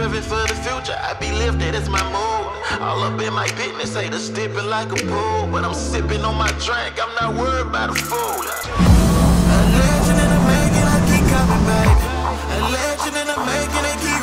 prepping for the future, I be lifted, it's my mood. All up in my business, haters dipping like a pool. But I'm sipping on my drink, I'm not worried about a fool. A legend in the making, I keep coming, baby. A legend in the making, I keep